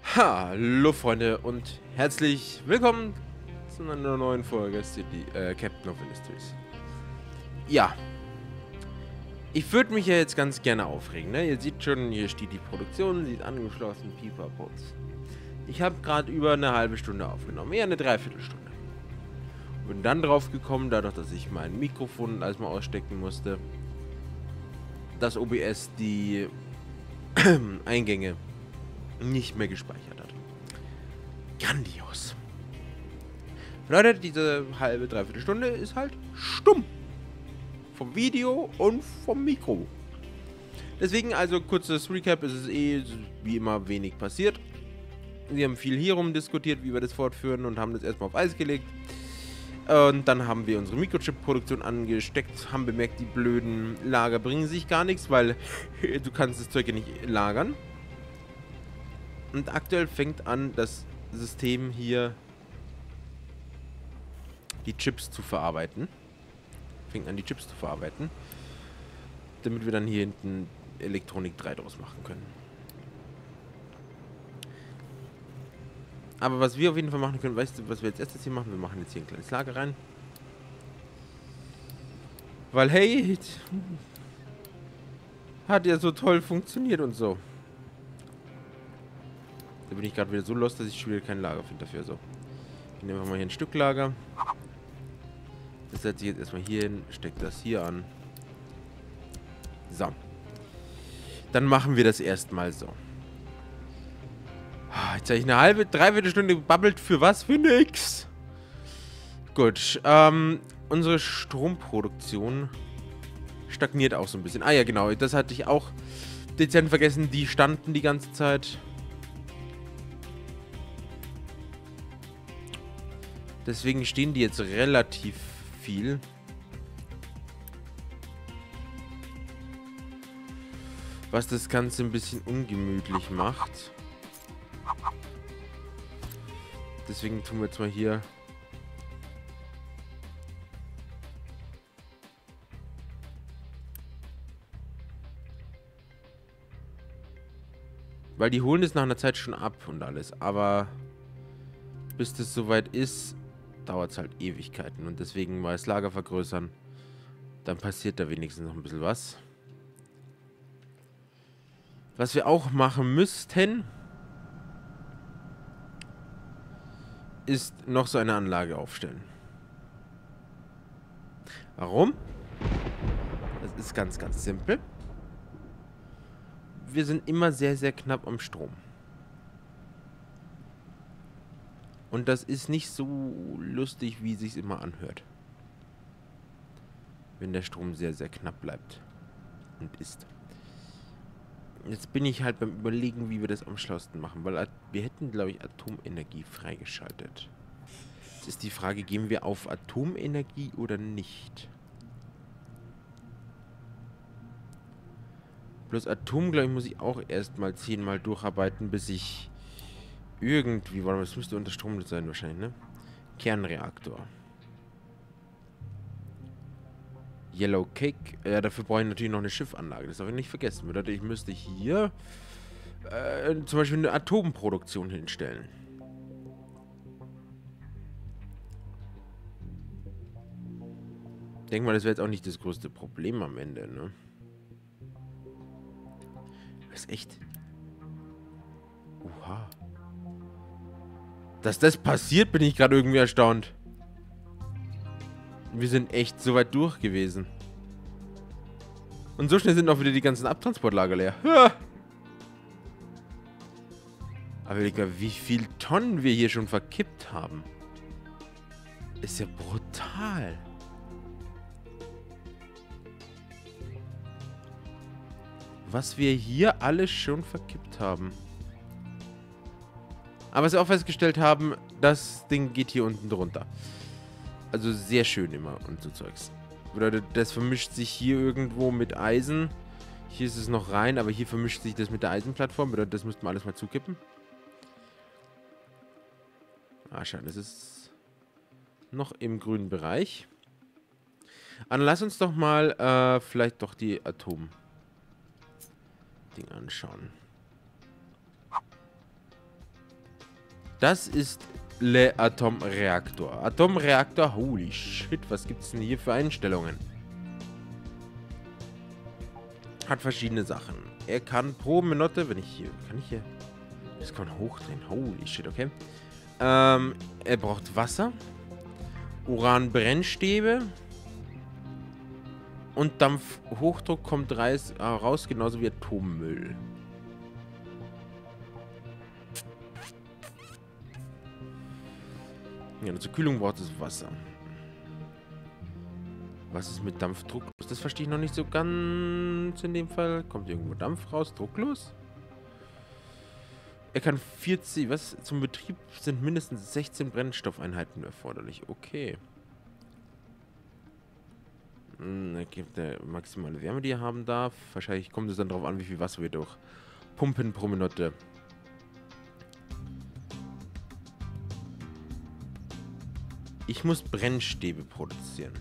Hallo Freunde und herzlich willkommen zu einer neuen Folge Captain of Industries. Ja, ich würde mich ja jetzt ganz gerne aufregen, ne? Ihr seht schon, hier steht die Produktion, sie ist angeschlossen, Pipapots. Ich habe gerade über eine halbe Stunde aufgenommen, eher eine Dreiviertelstunde. Bin dann drauf gekommen, dadurch, dass ich mein Mikrofon alles mal ausstecken musste, dass OBS die Eingänge nicht mehr gespeichert hat. Grandios. Bedeutet, diese halbe, dreiviertel Stunde ist halt stumm. Vom Video und vom Mikro. Deswegen also kurzes Recap, es ist wie immer wenig passiert. Wir haben viel hier rum diskutiert, wie wir das fortführen und haben das erstmal auf Eis gelegt. Und dann haben wir unsere Mikrochip-Produktion angesteckt, haben bemerkt, die blöden Lager bringen sich gar nichts, weil du kannst das Zeug ja nicht lagern. Und aktuell fängt an, das System hier die Chips zu verarbeiten. Damit wir dann hier hinten Elektronik 3 draus machen können. Aber was wir auf jeden Fall machen können, weißt du, was wir jetzt erstes hier machen? Wir machen jetzt hier ein kleines Lager rein. Weil, hey, hat ja so toll funktioniert und so. Da bin ich gerade wieder so lost, dass ich schon wieder kein Lager finde dafür. So. Ich nehme einfach mal hier ein Stück Lager. Das setze ich jetzt erstmal hier hin, stecke das hier an. So. Dann machen wir das erstmal so. Jetzt habe ich eine halbe, dreiviertel Stunde gebabbelt. Für was? Für nix. Gut. Unsere Stromproduktion stagniert auch so ein bisschen. Ah ja, genau. Das hatte ich auch dezent vergessen. Die standen die ganze Zeit. Deswegen stehen die jetzt relativ viel. Was das Ganze ein bisschen ungemütlich macht. Deswegen tun wir jetzt mal hier weil die holen es nach einer Zeit schon ab und alles. Aber bis das soweit ist, dauert es halt Ewigkeiten. Und deswegen mal das Lager vergrößern. Dann passiert da wenigstens noch ein bisschen was. Was wir auch machen müssten, ist noch so eine Anlage aufstellen. Warum? Das ist ganz, ganz simpel. Wir sind immer sehr, sehr knapp am Strom. Und das ist nicht so lustig, wie es sich immer anhört. Wenn der Strom sehr, sehr knapp bleibt. Und ist. Jetzt bin ich halt beim Überlegen, wie wir das am schlausten machen. Weil wir hätten, glaube ich, Atomenergie freigeschaltet. Jetzt ist die Frage, gehen wir auf Atomenergie oder nicht? Bloß Atom, glaube ich, muss ich auch erstmal 10-mal durcharbeiten, bis ich irgendwie... Warte mal, das müsste unter Strom sein wahrscheinlich, ne? Kernreaktor. Yellow Cake. Ja, dafür brauche ich natürlich noch eine Schiffanlage. Das darf ich nicht vergessen. Bedeutet, ich müsste hier zum Beispiel eine Atomproduktion hinstellen. Ich denke mal, das wäre jetzt auch nicht das größte Problem am Ende, ne? Das ist echt... Oha. Dass das passiert, bin ich gerade irgendwie erstaunt. Wir sind echt so weit durch gewesen. Und so schnell sind auch wieder die ganzen Abtransportlager leer. Ha! Aber Digga, wie viel Tonnen wir hier schon verkippt haben. Ist ja brutal. Was wir hier alles schon verkippt haben. Aber was wir auch festgestellt haben, das Ding geht hier unten drunter. Also sehr schön immer und so Zeugs. Bedeutet, das vermischt sich hier irgendwo mit Eisen. Hier ist es noch rein, aber hier vermischt sich das mit der Eisenplattform. Bedeutet, das müssten wir alles mal zukippen. Ah, schade, das ist noch im grünen Bereich. Dann lass uns doch mal vielleicht doch die Atom-Ding anschauen. Das ist Le Atomreaktor. Atomreaktor, holy shit, was gibt es denn hier für Einstellungen? Hat verschiedene Sachen. Er kann pro Minute, wenn ich hier, kann ich hier, das kann man hochdrehen, holy shit, okay. Er braucht Wasser, Uranbrennstäbe und Dampfhochdruck kommt raus, genauso wie Atommüll. Ja, zur Kühlung braucht es Wasser. Was ist mit Dampfdruck? Das verstehe ich noch nicht so ganz in dem Fall. Kommt irgendwo Dampf raus? Drucklos? Er kann 40... Was? Zum Betrieb sind mindestens 16 Brennstoffeinheiten erforderlich. Okay. Da gibt der maximale Wärme, die er haben darf. Wahrscheinlich kommt es dann darauf an, wie viel Wasser wir durch pumpen pro Minute. Ich muss Brennstäbe produzieren.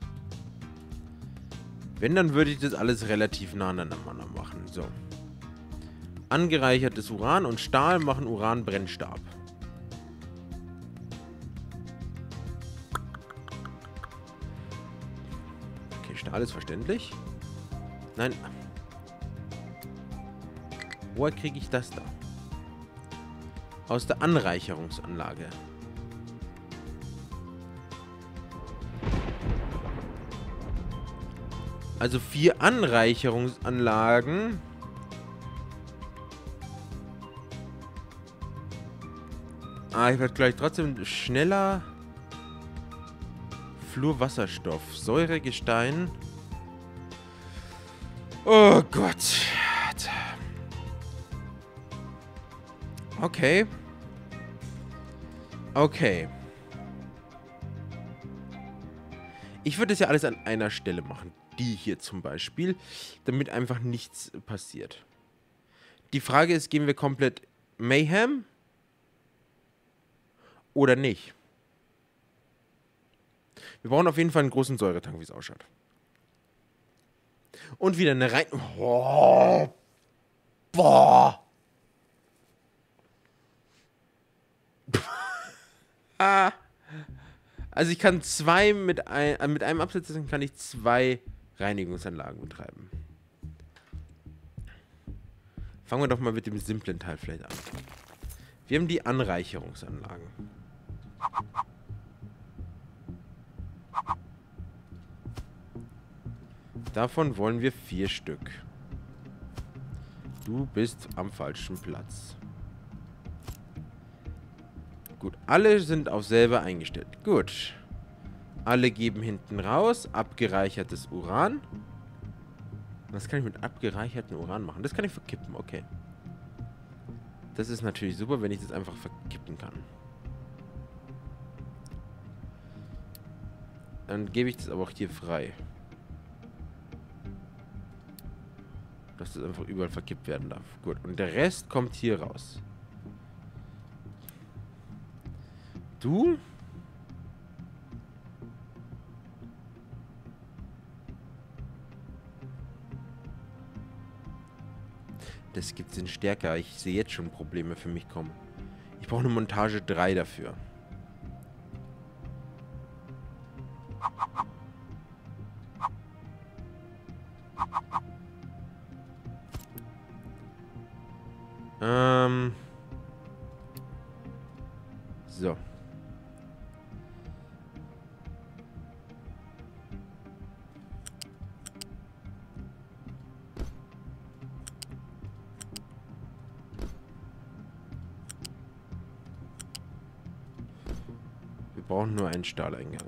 Wenn, dann würde ich das alles relativ nah aneinander machen. So. Angereichertes Uran und Stahl machen Uranbrennstab. Okay, Stahl ist verständlich. Nein. Woher kriege ich das da? Aus der Anreicherungsanlage. Also 4 Anreicherungsanlagen. Ich werde gleich trotzdem schneller. Fluorwasserstoff. Säuregestein. Oh Gott. Okay. Okay. Ich würde es ja alles an einer Stelle machen. Die hier zum Beispiel, damit einfach nichts passiert. Die Frage ist, gehen wir komplett Mayhem oder nicht? Wir brauchen auf jeden Fall einen großen Säuretank, wie es ausschaut. Und wieder eine rein... Oh, boah! Also ich kann mit einem Absatz kann ich 2 Reinigungsanlagen betreiben. Fangen wir doch mal mit dem simplen Teil vielleicht an. Wir haben die Anreicherungsanlagen. Davon wollen wir 4 Stück. Du bist am falschen Platz. Gut, alle sind auf selber eingestellt. Gut. Alle geben hinten raus. Abgereichertes Uran. Was kann ich mit abgereichertem Uran machen? Das kann ich verkippen, okay. Das ist natürlich super, wenn ich das einfach verkippen kann. Dann gebe ich das aber auch hier frei. Dass das einfach überall verkippt werden darf. Gut, und der Rest kommt hier raus. Du? Das gibt's in stärker. Ich sehe jetzt schon Probleme für mich kommen. Ich brauche eine Montage 3 dafür. So. Wir brauchen nur einen Stahleingang.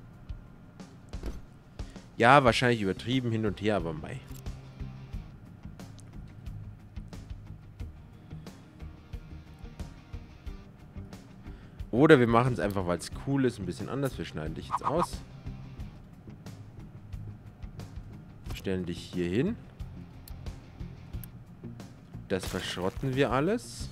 Ja, wahrscheinlich übertrieben hin und her, aber mei. Oder wir machen es einfach, weil es cool ist, ein bisschen anders. Wir schneiden dich jetzt aus. Stellen dich hier hin. Das verschrotten wir alles.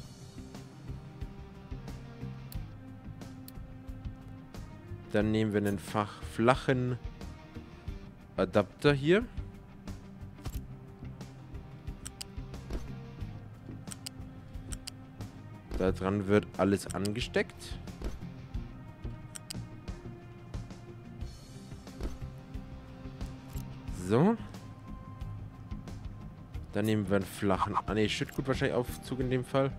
Dann nehmen wir einen flachen Adapter hier. Daran wird alles angesteckt. So. Dann nehmen wir einen flachen... Ah ne, Schüttgut wahrscheinlich Aufzug in dem Fall.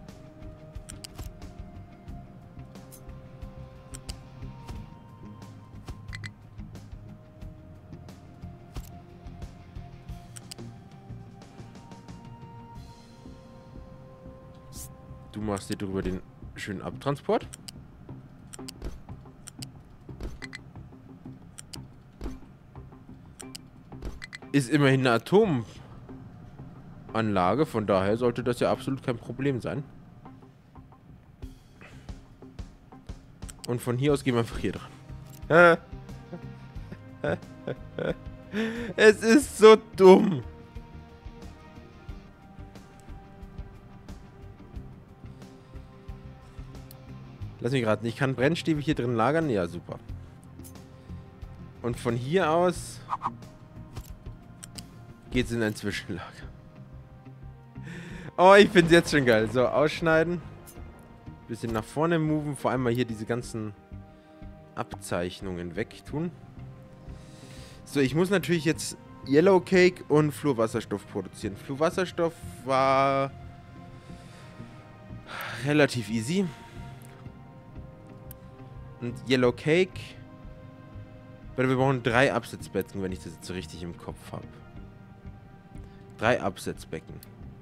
Du machst dir drüber den schönen Abtransport. Ist immerhin eine Atomanlage, von daher sollte das ja absolut kein Problem sein. Und von hier aus gehen wir einfach hier dran. Es ist so dumm. Lass mich raten, ich kann Brennstäbe hier drin lagern? Ja, super. Und von hier aus geht's in ein Zwischenlager. Oh, ich find's jetzt schon geil. So, ausschneiden. Bisschen nach vorne moven. Vor allem mal hier diese ganzen Abzeichnungen wegtun. So, ich muss natürlich jetzt Yellow Cake und Fluorwasserstoff produzieren. Fluorwasserstoff war relativ easy. Und Yellow Cake. Weil wir brauchen 3 Absetzbecken, wenn ich das jetzt so richtig im Kopf habe. 3 Absetzbecken.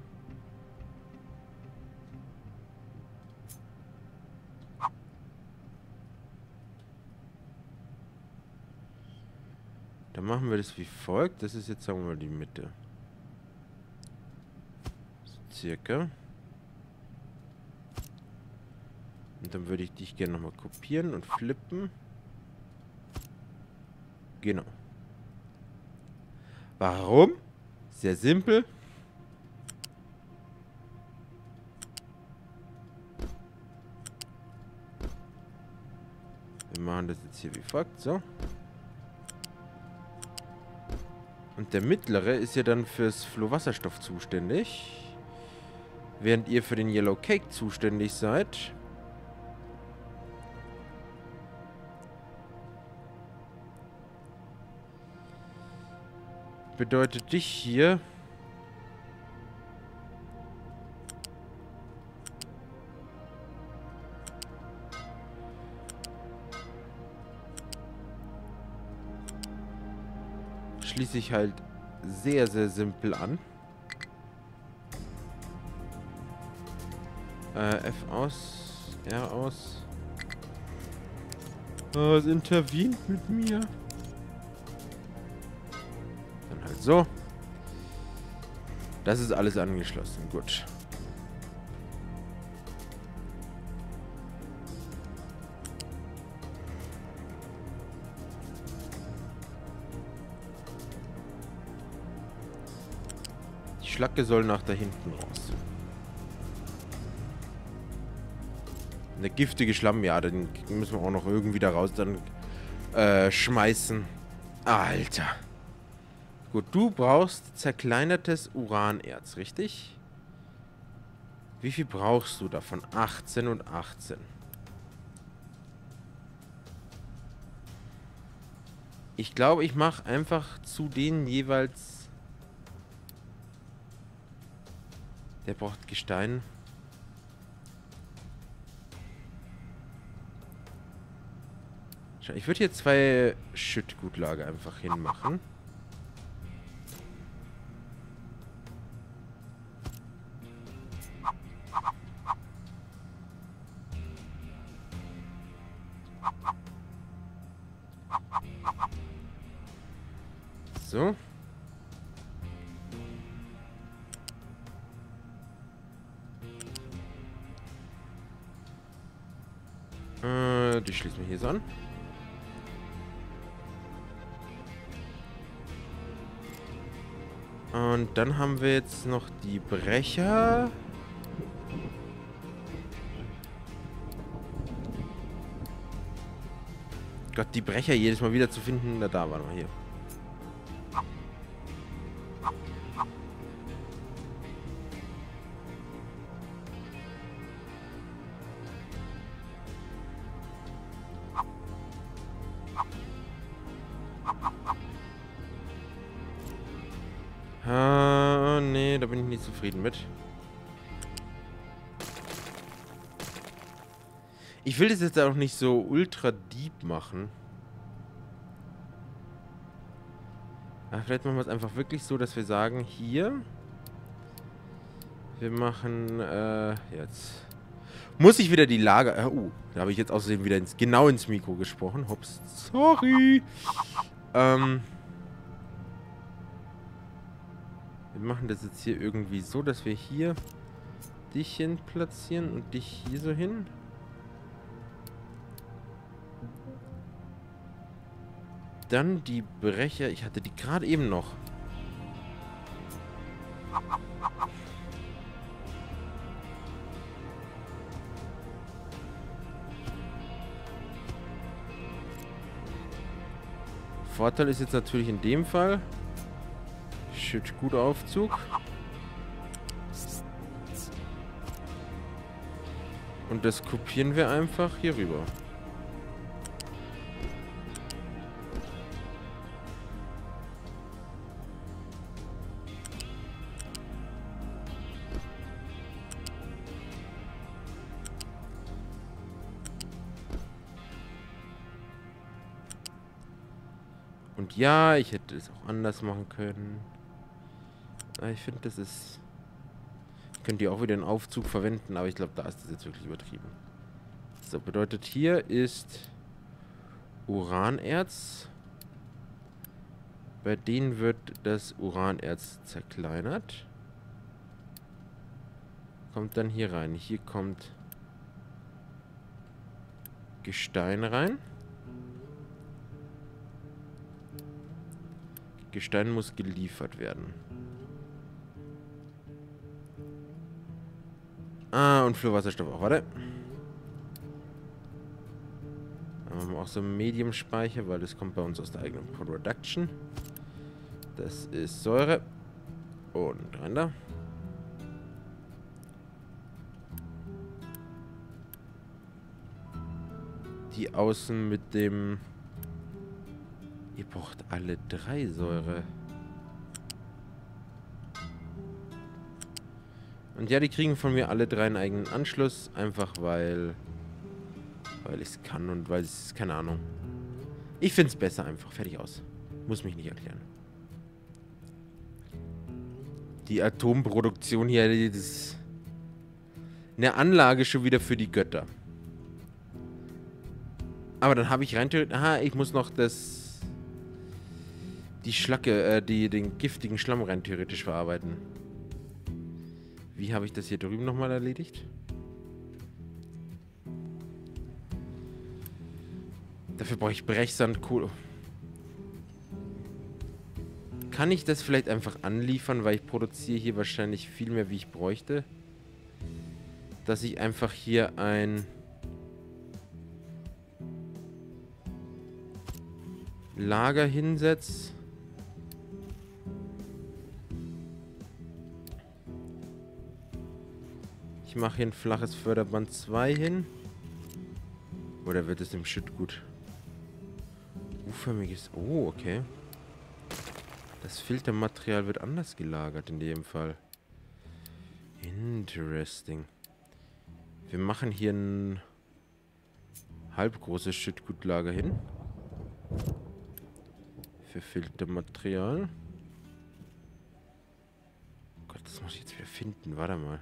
Dann machen wir das wie folgt. Das ist jetzt, sagen wir mal, die Mitte. So circa. Und dann würde ich dich gerne nochmal kopieren und flippen. Genau. Warum? Sehr simpel. Wir machen das jetzt hier wie folgt. So. Und der mittlere ist ja dann fürs Fluorwasserstoff zuständig. Während ihr für den Yellow Cake zuständig seid. Bedeutet dich hier schließe ich halt sehr, sehr simpel an. F aus, R aus. Oh, es intervient mit mir. Dann halt so. Das ist alles angeschlossen. Gut. Die Schlacke soll nach da hinten raus. Der giftige Schlamm, ja, den müssen wir auch noch irgendwie da raus dann schmeißen. Alter. Gut, du brauchst zerkleinertes Uranerz, richtig? Wie viel brauchst du davon? 18 und 18. Ich glaube, ich mache einfach zu denen jeweils... Der braucht Gestein. Ich würde hier 2 Schüttgutlager einfach hinmachen. So. Die schließen wir hier so an. Und dann haben wir jetzt noch die Brecher. Gott, die Brecher jedes Mal wieder zu finden. Da waren wir hier. zufrieden mit. Ich will das jetzt auch nicht so ultra deep machen. Aber vielleicht machen wir es einfach wirklich so, dass wir sagen, hier. Wir machen, jetzt. Muss ich wieder die Lager... da habe ich jetzt außerdem wieder genau ins Mikro gesprochen. Hops, sorry. Wir machen das jetzt hier irgendwie so, dass wir hier dich hin platzieren und dich hier so hin. Dann die Brecher. Ich hatte die gerade eben noch. Vorteil ist jetzt natürlich in dem Fall Schüttgutaufzug. Und das kopieren wir einfach hier rüber. Und ja, ich hätte es auch anders machen können. Aber ich finde, das ist... Könnt ihr auch wieder einen Aufzug verwenden, aber ich glaube, da ist das jetzt wirklich übertrieben. So, bedeutet hier ist Uranerz. Bei denen wird das Uranerz zerkleinert. Kommt dann hier rein. Hier kommt Gestein rein. Gestein muss geliefert werden. Ah, und Fluorwasserstoff auch. Warte. Dann haben wir auch so einen Medium-Speicher, weil das kommt bei uns aus der eigenen Production. Das ist Säure. Und rein da. Die außen mit dem... Ihr braucht alle 3 Säure. Und ja, die kriegen von mir alle 3 einen eigenen Anschluss. Einfach weil ich es kann und weil es... Keine Ahnung. Ich finde es besser einfach. Fertig aus. Muss mich nicht erklären. Die Atomproduktion hier, das ist eine Anlage schon wieder für die Götter. Aber dann habe ich rein... Aha, ich muss noch die Schlacke, den giftigen Schlamm rein theoretisch verarbeiten. Wie habe ich das hier drüben nochmal erledigt? Dafür brauche ich Brechsand, Kohle. Kann ich das vielleicht einfach anliefern, weil ich produziere hier wahrscheinlich viel mehr, wie ich bräuchte? Dass ich einfach hier ein Lager hinsetze. Ich mache hier ein flaches Förderband 2 hin. Oder wird es im Schüttgut? U-förmiges... Oh, okay. Das Filtermaterial wird anders gelagert in dem Fall. Interesting. Wir machen hier ein halbgroßes Schüttgutlager hin. Für Filtermaterial. Oh Gott, das muss ich jetzt wieder finden. Warte mal.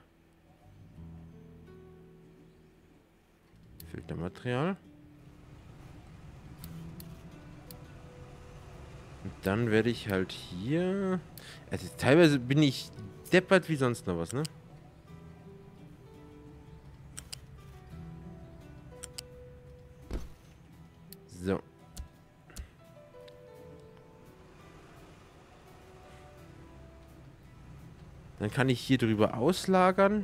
Filtermaterial. Und dann werde ich halt hier... Also teilweise bin ich deppert wie sonst noch was, ne? So. Dann kann ich hier drüber auslagern.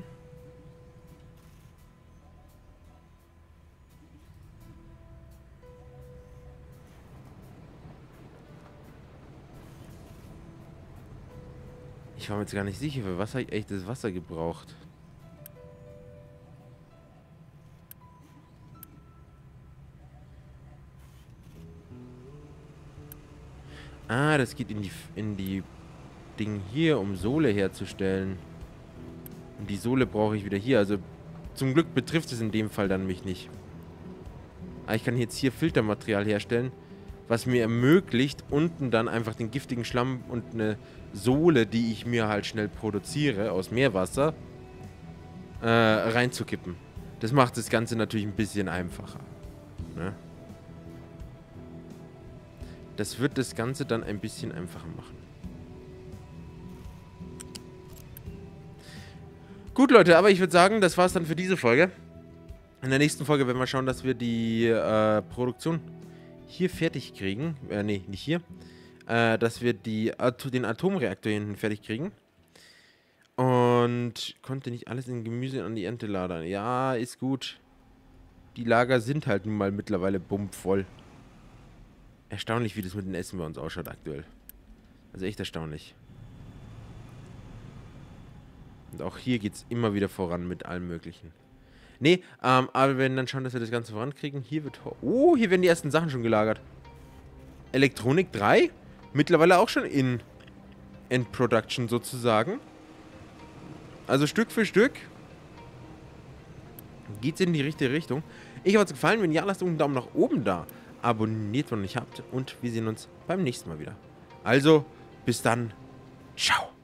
Ich war mir jetzt gar nicht sicher, für was habe ich echtes Wasser gebraucht. Ah, das geht in die Ding hier, um Sohle herzustellen. Und die Sohle brauche ich wieder hier. Also zum Glück betrifft es in dem Fall dann mich nicht. Aber ich kann jetzt hier Filtermaterial herstellen, was mir ermöglicht, unten dann einfach den giftigen Schlamm und eine Sohle, die ich mir halt schnell produziere aus Meerwasser, reinzukippen. Das macht das Ganze natürlich ein bisschen einfacher. Ne? Das wird das Ganze dann ein bisschen einfacher machen. Gut, Leute, aber ich würde sagen, das war's dann für diese Folge. In der nächsten Folge werden wir schauen, dass wir die Produktion hier fertig kriegen. Nee, nicht hier. Dass wir den Atomreaktor hier hinten fertig kriegen. Und konnte nicht alles in Gemüse an die Ernte lagern. Ja, ist gut. Die Lager sind halt nun mal mittlerweile bummvoll. Erstaunlich, wie das mit dem Essen bei uns ausschaut aktuell. Also echt erstaunlich. Und auch hier geht es immer wieder voran mit allem Möglichen. Nee, aber wir werden dann schauen, dass wir das Ganze vorankriegen. Hier wird... Oh, hier werden die ersten Sachen schon gelagert. Elektronik 3? Mittlerweile auch schon in End-Production sozusagen. Also Stück für Stück geht's in die richtige Richtung. Ich hoffe, es hat gefallen. Wenn ja, lasst einen Daumen nach oben da. Abonniert, wenn ihr nicht habt. Und wir sehen uns beim nächsten Mal wieder. Also, bis dann. Ciao.